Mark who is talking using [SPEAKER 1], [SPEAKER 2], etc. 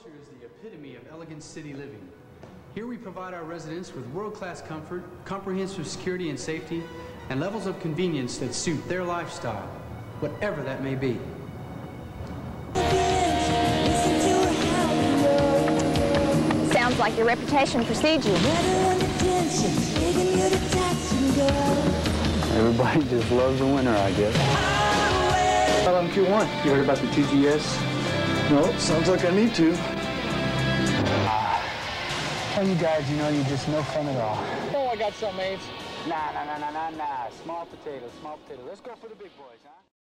[SPEAKER 1] Wilshire is the epitome of elegant city living. Here we provide our residents with world-class comfort, comprehensive security and safety, and levels of convenience that suit their lifestyle, whatever that may be.
[SPEAKER 2] Sounds like your reputation precedes you.
[SPEAKER 3] Everybody just loves the winter, I guess.
[SPEAKER 4] Well, I'm Q1. You heard about the 2GS?
[SPEAKER 3] No, sounds like I need to.
[SPEAKER 4] Tell you guys, you know, you're just no fun at all.
[SPEAKER 3] Oh, I got some, mates. Nah. Small potato, small potato. Let's go for the big boys, huh?